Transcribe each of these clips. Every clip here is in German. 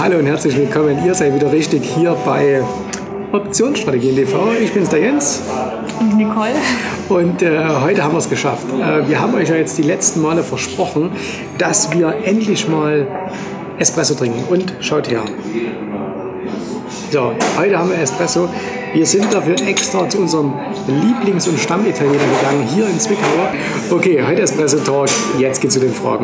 Hallo und herzlich willkommen. Ihr seid wieder richtig hier bei Optionsstrategien TV. Ich bin's, der Jens. Und Nicole. Und heute haben wir es geschafft. Wir haben euch ja jetzt die letzten Male versprochen, dass wir endlich mal Espresso trinken. Und schaut her. So, heute haben wir Espresso. Wir sind dafür extra zu unserem Lieblings- und Stammitaliener gegangen, hier in Zwickau. Okay, heute Espresso Talk. Jetzt geht's zu den Fragen.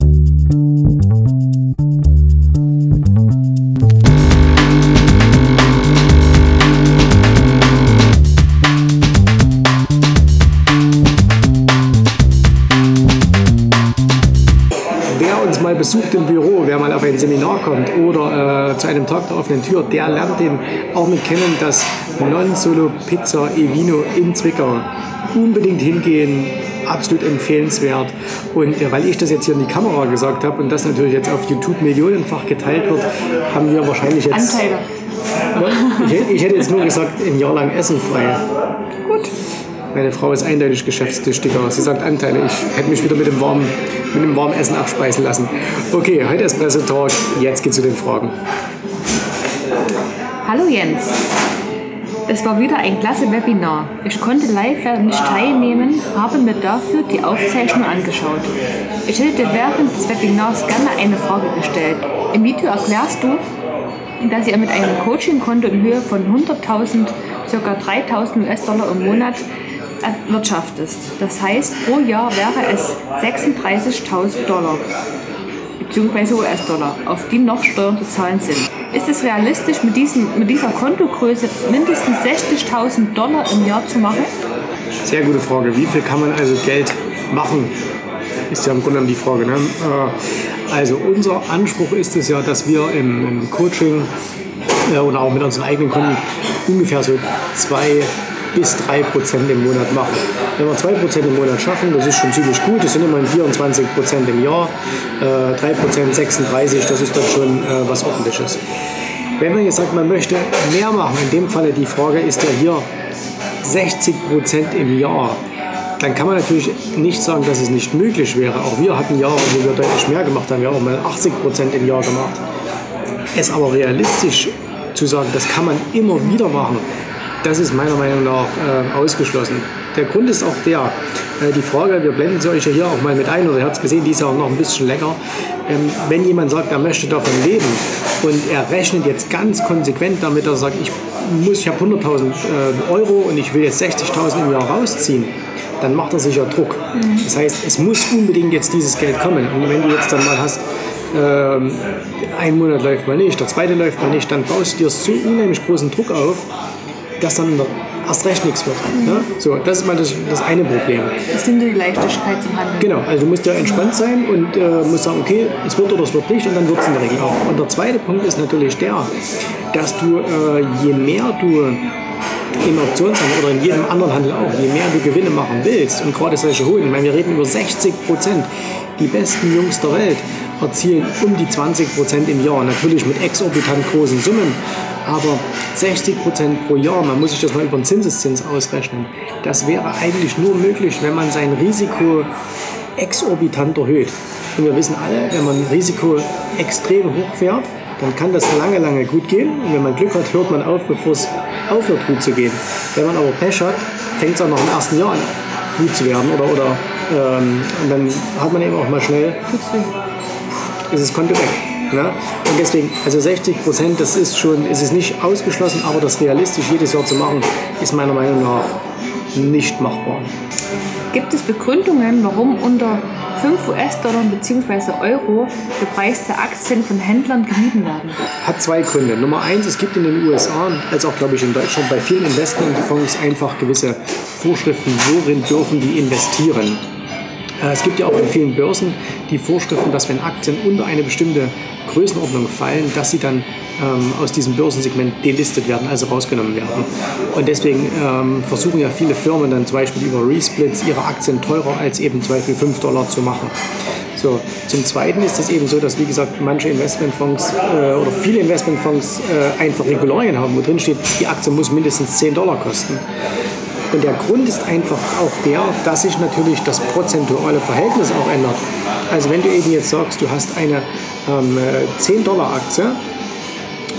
Mal besucht im Büro, wer mal auf ein Seminar kommt oder zu einem Tag der offenen Tür, der lernt den auch mit kennen, das Non Solo Pizza e Vino in Zwickau. Unbedingt hingehen, absolut empfehlenswert. Und weil ich das jetzt hier in die Kamera gesagt habe und das natürlich jetzt auf YouTube millionenfach geteilt wird, haben wir wahrscheinlich jetzt... Anteile. Ich hätte jetzt nur gesagt, ein Jahr lang Essen frei. Gut. Meine Frau ist eindeutig Geschäftstüchtiger. Sie sagt Anteile. Ich hätte mich wieder mit dem warmen Essen abspeisen lassen. Okay, heute Espresso Talk. Jetzt geht's zu den Fragen. Hallo Jens. Es war wieder ein klasse Webinar. Ich konnte live nicht teilnehmen, habe mir dafür die Aufzeichnung angeschaut. Ich hätte dir während des Webinars gerne eine Frage gestellt. Im Video erklärst du, dass ihr mit einem Coaching-Konto in Höhe von 100.000, ca. 3.000 US-Dollar im Monat erwirtschaftest. Das heißt, pro Jahr wäre es 36.000 Dollar bzw. US-Dollar, auf die noch Steuern zu zahlen sind. Ist es realistisch, mit dieser Kontogröße mindestens 60.000 Dollar im Jahr zu machen? Sehr gute Frage. Wie viel kann man also Geld machen? Ist ja im Grunde genommen die Frage. Ne? Also unser Anspruch ist es ja, dass wir im Coaching oder auch mit unseren eigenen Kunden ungefähr so 2 bis 3% im Monat machen. Wenn wir 2% im Monat schaffen, das ist schon ziemlich gut. Das sind immerhin 24% im Jahr. 3%, 36, das ist dann schon was Ordentliches. Wenn man jetzt sagt, man möchte mehr machen, in dem Falle die Frage ist ja hier 60% im Jahr, dann kann man natürlich nicht sagen, dass es nicht möglich wäre. Auch wir hatten Jahre, wo wir deutlich mehr gemacht haben. Wir haben auch mal 80% im Jahr gemacht. Es aber realistisch zu sagen, das kann man immer wieder machen, das ist meiner Meinung nach ausgeschlossen. Der Grund ist auch der, die Frage, wir blenden sie euch ja hier auch mal mit ein, oder ihr habt es gesehen, die ist ja auch noch ein bisschen länger. Wenn jemand sagt, er möchte davon leben und er rechnet jetzt ganz konsequent damit, er sagt, ich habe 100.000 Euro und ich will jetzt 60.000 im Jahr rausziehen, dann macht er sich ja Druck. Das heißt, es muss unbedingt jetzt dieses Geld kommen. Und wenn du jetzt dann mal hast, ein Monat läuft mal nicht, der zweite läuft mal nicht, dann baust du dir so unheimlich großen Druck auf, dass dann erst recht nichts wird. Ne? So, das ist mal das eine Problem. Das nimmt die Leichtigkeit zum Handeln. Genau, also du musst ja entspannt sein und musst sagen, okay, es wird oder es wird nicht, und dann wird es in der Regel auch. Und der zweite Punkt ist natürlich der, dass du, je mehr du im Optionshandel oder in jedem anderen Handel auch, je mehr du Gewinne machen willst, und gerade solche hohen, ich meine, wir reden über 60%, die besten Jungs der Welt erzielen um die 20% im Jahr, natürlich mit exorbitant großen Summen, aber 60% pro Jahr, man muss sich das mal über den Zinseszins ausrechnen, das wäre eigentlich nur möglich, wenn man sein Risiko exorbitant erhöht. Und wir wissen alle, wenn man Risiko extrem hoch fährt, dann kann das lange, lange gut gehen. Und wenn man Glück hat, hört man auf, bevor es aufhört gut zu gehen. Wenn man aber Pech hat, fängt es auch noch im ersten Jahr an, gut zu werden. Und dann hat man eben auch mal schnell, ist das Konto weg. Ne? Und deswegen, also 60%, das ist schon, es ist nicht ausgeschlossen, aber das realistisch jedes Jahr zu machen, ist meiner Meinung nach nicht machbar. Gibt es Begründungen, warum unter 5 US-Dollar bzw. Euro gepreiste Aktien von Händlern gemieden werden? Hat zwei Gründe. Nummer 1, es gibt in den USA, als auch glaube ich in Deutschland, bei vielen Investmentfonds einfach gewisse Vorschriften, worin dürfen die investieren. Es gibt ja auch in vielen Börsen die Vorschriften, dass wenn Aktien unter eine bestimmte Größenordnung fallen, dass sie dann aus diesem Börsensegment delistet werden, also rausgenommen werden. Und deswegen versuchen ja viele Firmen dann zum Beispiel über Resplits ihre Aktien teurer als eben zum Beispiel $5 zu machen. So, zum Zweiten ist es eben so, dass wie gesagt manche Investmentfonds oder viele Investmentfonds einfach Regularien haben, wo drin steht, die Aktie muss mindestens $10 kosten. Und der Grund ist einfach auch der, dass sich natürlich das prozentuale Verhältnis auch ändert. Also wenn du eben jetzt sagst, du hast eine $10 Aktie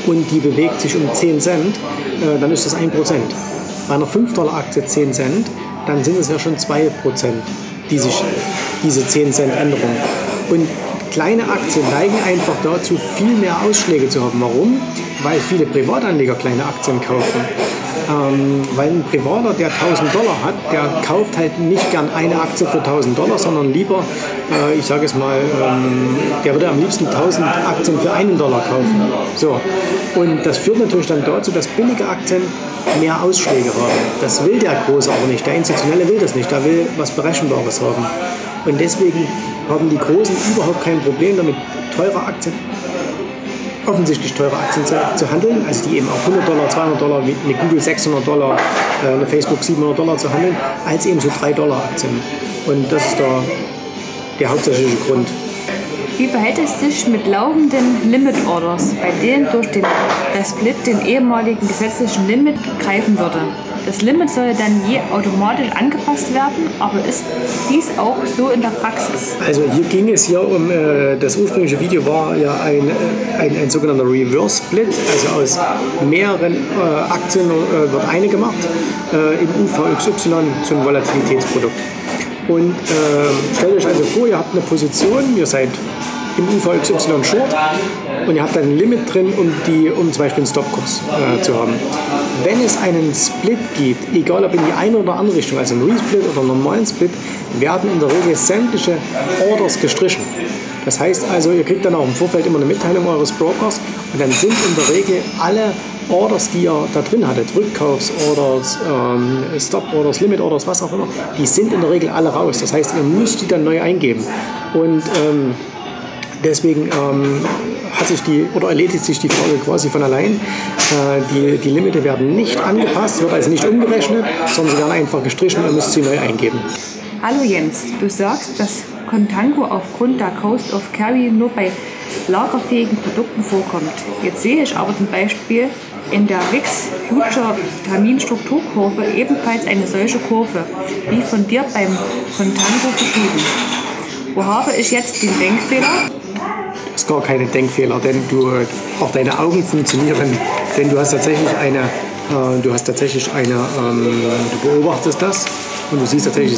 und die bewegt sich um 10 Cent, dann ist das 1%. Bei einer 5-Dollar-Aktie 10 Cent, dann sind es ja schon 2%, die sich diese 10 Cent Änderung. Und kleine Aktien neigen einfach dazu, viel mehr Ausschläge zu haben. Warum? Weil viele Privatanleger kleine Aktien kaufen. Weil ein Privater, der $1.000 hat, der kauft halt nicht gern eine Aktie für $1.000, sondern lieber, ich sage es mal, der würde am liebsten 1000 Aktien für $1 kaufen. So. Und das führt natürlich dann dazu, dass billige Aktien mehr Ausschläge haben. Das will der Große aber nicht. Der Institutionelle will das nicht. Der will was Berechenbares haben. Und deswegen haben die Großen überhaupt kein Problem damit, offensichtlich teure Aktien zu handeln, also die eben auch $100, $200, wie eine Google $600, eine Facebook $700 zu handeln, als eben so $3 Aktien. Und das ist der hauptsächliche Grund. Wie verhält es sich mit laufenden Limit Orders, bei denen durch den Split den ehemaligen gesetzlichen Limit greifen würde? Das Limit soll dann je automatisch angepasst werden, aber ist dies auch so in der Praxis? Also hier ging es ja um, das ursprüngliche Video war ja ein sogenannter Reverse Split, also aus mehreren Aktien wird eine gemacht, im UVXY zum Volatilitätsprodukt. Und stellt euch also vor, ihr habt eine Position, ihr seid im UVXY Short und ihr habt ein Limit drin, um zum Beispiel einen Stopkurs zu haben. Wenn es einen Split gibt, egal ob in die eine oder andere Richtung, also einen Resplit oder einen normalen Split, werden in der Regel sämtliche Orders gestrichen. Das heißt also, ihr kriegt dann auch im Vorfeld immer eine Mitteilung eures Brokers und dann sind in der Regel alle Orders, die ihr da drin hattet, Rückkaufsorders, Stop-Orders, Limit-Orders, was auch immer, die sind in der Regel alle raus. Das heißt, ihr müsst die dann neu eingeben. Und deswegen erledigt sich die Frage quasi von allein. Die Limite werden nicht angepasst, wird also nicht umgerechnet, sondern sie werden einfach gestrichen und ihr müsst sie neu eingeben. Hallo Jens, du sagst, dass Contango aufgrund der Cost of Carry nur bei lagerfähigen Produkten vorkommt. Jetzt sehe ich aber zum Beispiel in der VIX Future Terminstrukturkurve ebenfalls eine solche Kurve, wie von dir beim Contango beschrieben. Wo habe ich jetzt den Denkfehler? Das ist gar keine Denkfehler, denn auch deine Augen funktionieren, denn du beobachtest das und du siehst tatsächlich,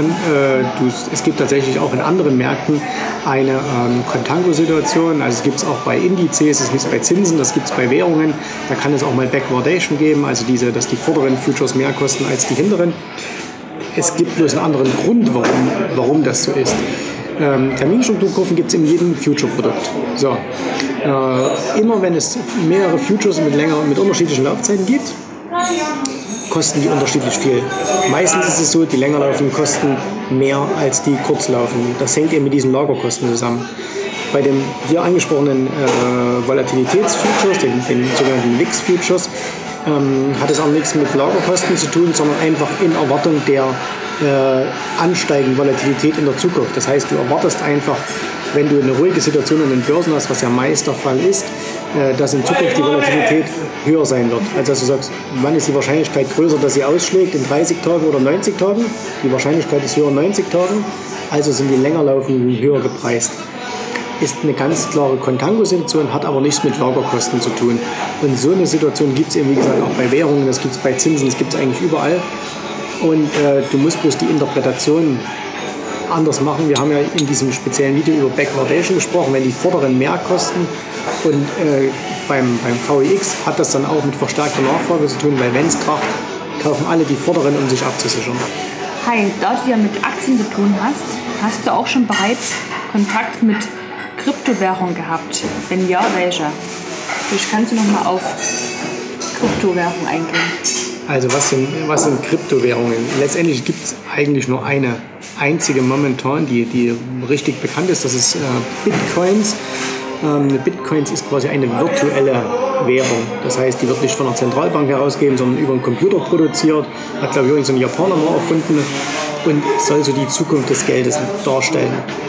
es gibt tatsächlich auch in anderen Märkten eine Contango-Situation, also es gibt es auch bei Indizes, es gibt es bei Zinsen, das gibt es bei Währungen, da kann es auch mal Backwardation geben, also dass die vorderen Futures mehr kosten als die hinteren. Es gibt bloß einen anderen Grund, warum das so ist. Terminstrukturkurven gibt es in jedem Future-Produkt. So. Immer wenn es mehrere Futures mit unterschiedlichen Laufzeiten gibt, kosten die unterschiedlich viel. Meistens ist es so, die länger laufen kosten mehr als die kurz laufen. Das hängt eben mit diesen Lagerkosten zusammen. Bei den hier angesprochenen Volatilitätsfutures, den sogenannten VIX-Futures, hat es auch nichts mit Lagerkosten zu tun, sondern einfach in Erwartung der ansteigenden Volatilität in der Zukunft. Das heißt, du erwartest einfach, wenn du eine ruhige Situation an den Börsen hast, was ja meist der Fall ist, dass in Zukunft die Volatilität höher sein wird. Also dass du sagst, wann ist die Wahrscheinlichkeit größer, dass sie ausschlägt, in 30 Tagen oder 90 Tagen? Die Wahrscheinlichkeit ist höher in 90 Tagen, also sind die länger laufenden höher gepreist. Ist eine ganz klare Contango-Situation, hat aber nichts mit Lagerkosten zu tun. Und so eine Situation gibt es eben, wie gesagt, auch bei Währungen, das gibt es bei Zinsen, das gibt es eigentlich überall. Und du musst bloß die Interpretation anders machen. Wir haben ja in diesem speziellen Video über Backwardation gesprochen, wenn die vorderen mehr kosten. Und beim VIX hat das dann auch mit verstärkter Nachfrage zu tun, weil wenn es kracht, kaufen alle die vorderen, um sich abzusichern. Hi, da du ja mit Aktien zu tun hast, hast du auch schon bereits Kontakt mit Kryptowährung gehabt? Wenn ja, welche? Vielleicht kannst du noch mal auf Kryptowährung eingehen. Also was sind Kryptowährungen? Letztendlich gibt es eigentlich nur eine einzige momentan, die richtig bekannt ist. Das ist Bitcoins. Bitcoins ist quasi eine virtuelle Währung. Das heißt, die wird nicht von einer Zentralbank herausgegeben, sondern über einen Computer produziert. Hat, glaube ich, irgend so ein Japaner mal erfunden und soll so die Zukunft des Geldes darstellen.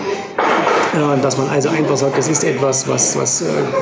Dass man also einfach sagt, das ist etwas, was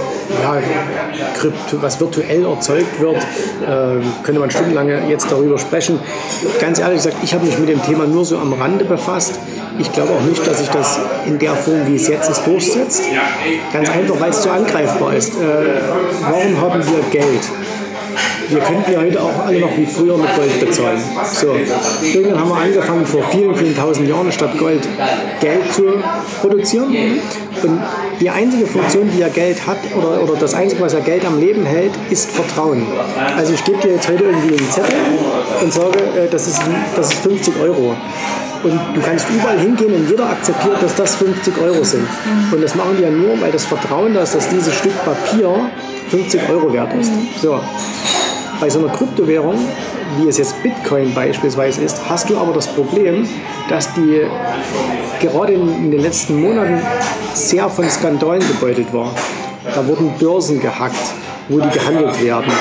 virtuell erzeugt wird, könnte man stundenlang jetzt darüber sprechen. Ganz ehrlich gesagt, ich habe mich mit dem Thema nur so am Rande befasst. Ich glaube auch nicht, dass sich das in der Form, wie es jetzt ist, durchsetzt. Ganz einfach, weil es so angreifbar ist. Warum haben wir Geld? Wir könnten ja heute auch alle noch wie früher mit Gold bezahlen. So, irgendwann haben wir angefangen, vor vielen, vielen tausend Jahren statt Gold Geld zu produzieren. Und die einzige Funktion, die ja Geld hat, oder das Einzige, was ja Geld am Leben hält, ist Vertrauen. Also ich gebe dir jetzt heute irgendwie einen Zettel und sage, das ist 50 Euro. Und du kannst überall hingehen und jeder akzeptiert, dass das 50 Euro sind. Und das machen die ja nur, weil das Vertrauen da ist, dass dieses Stück Papier 50 Euro wert ist. So. Bei so einer Kryptowährung, wie es jetzt Bitcoin beispielsweise ist, hast du aber das Problem, dass die gerade in den letzten Monaten sehr von Skandalen gebeutelt war. Da wurden Börsen gehackt, wo die gehandelt werden.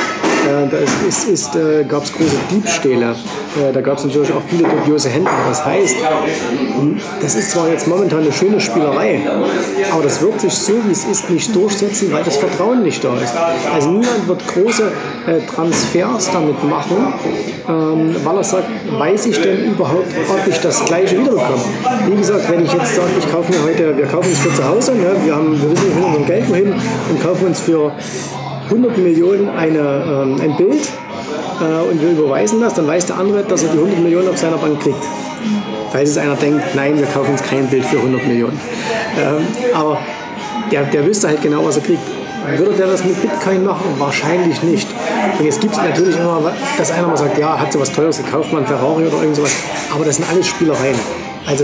Da gab es große Diebstähle. Da gab es natürlich auch viele dubiose Händler. Das heißt, das ist zwar jetzt momentan eine schöne Spielerei, aber das wird sich so, wie es ist, nicht durchsetzen, weil das Vertrauen nicht da ist. Also niemand wird große Transfers damit machen, weil er sagt, weiß ich denn überhaupt, ob ich das Gleiche wiederbekomme? Wie gesagt, wenn ich jetzt sage, wir kaufen uns für zu Hause, ne, wir wissen, wir finden unser Geld wohin und kaufen uns für 100 Millionen ein Bild und wir überweisen das, dann weiß der andere, dass er die 100 Millionen auf seiner Bank kriegt. Falls es einer denkt, nein, wir kaufen uns kein Bild für 100 Millionen. Aber der wüsste halt genau, was er kriegt. Würde der das mit Bitcoin machen? Wahrscheinlich nicht. Und jetzt gibt es natürlich immer, dass einer mal sagt, ja, hat so was Teures gekauft, mal ein Ferrari oder irgend sowas. Aber das sind alles Spielereien. Also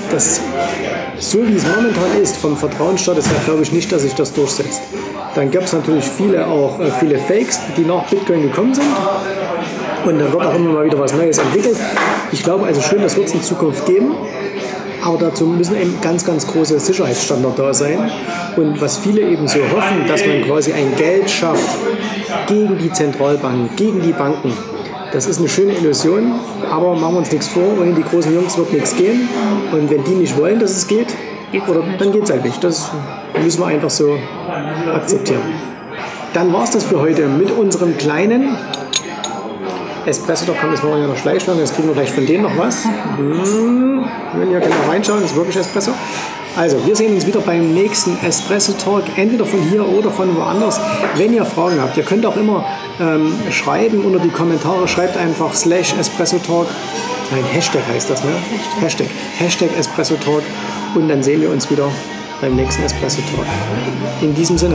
so wie es momentan ist, vom Vertrauensstaat, ist ja, glaube ich, nicht, dass sich das durchsetzt. Dann gab es natürlich viele Fakes, die nach Bitcoin gekommen sind. Und dann wird auch immer mal wieder was Neues entwickelt. Ich glaube also schon, das wird es in Zukunft geben. Aber dazu müssen eben ganz, ganz große Sicherheitsstandards da sein. Und was viele eben so hoffen, dass man quasi ein Geld schafft gegen die Zentralbanken, gegen die Banken. Das ist eine schöne Illusion, aber machen wir uns nichts vor, ohne die großen Jungs wird nichts gehen. Und wenn die nicht wollen, dass es geht, dann geht es halt nicht. Das müssen wir einfach so akzeptieren. Dann war es das für heute mit unserem kleinen Espresso. Da kommt jetzt mal noch Fleischwaren, jetzt kriegen wir gleich von denen noch was. Wenn ihr genau reinschauen, das ist wirklich Espresso. Also, wir sehen uns wieder beim nächsten Espresso Talk, entweder von hier oder von woanders. Wenn ihr Fragen habt, ihr könnt auch immer schreiben unter die Kommentare, schreibt einfach /Espresso Talk. Nein, Hashtag heißt das, ne? Hashtag Espresso Talk und dann sehen wir uns wieder beim nächsten Espresso Talk. In diesem Sinne.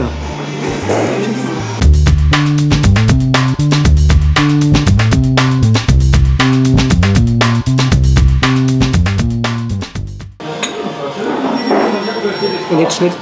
Und jetzt Schnitt.